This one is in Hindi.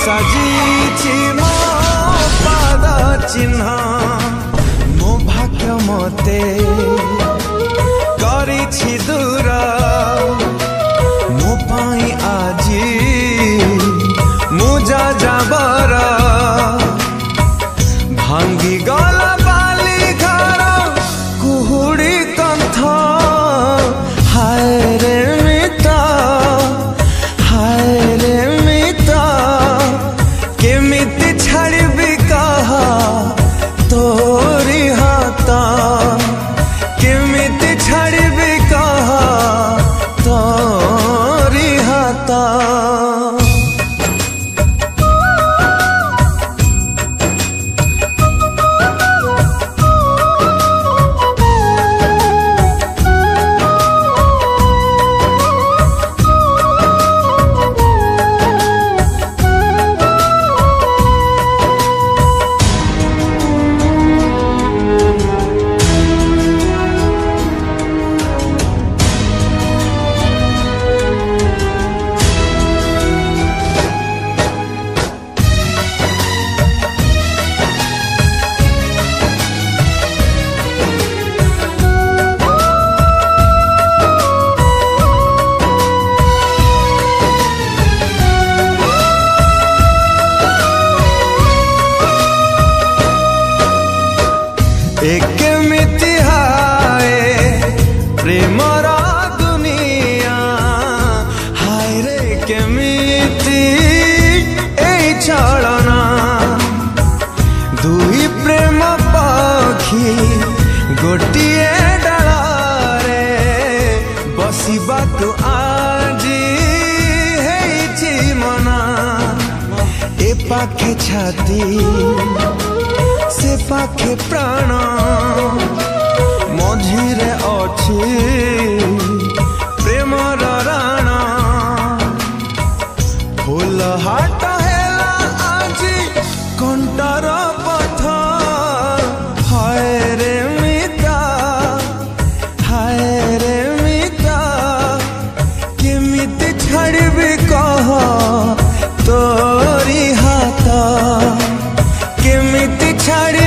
साजिछि मो पाद चिन्ह मो भाग्य मते करिछि दूर मो पाई आजी मुजा जाबर भांगी गला बाली घर कुहुड़ी कंथ हाय रे मिता हाय रे मिता केमिति छाड़बी कहा तोरी हाथ केमिति छाड़बी कहा तोरी हाथ। केमिति हाय प्रेमर दुनिया हाय रे केमिति एई चलना दुई प्रेम पक्षी गोटिए डालरे बसिबाकु आजी हेइछि मना ए पाखे छाती से पाखे प्राण मझिरे अछि प्रेमर राण फूल हाट हेला आजी कंटर पथ हाय रे मिता हाय रे मिता केमिति छाड़बी कह तोरी हाथ केमिति छाड़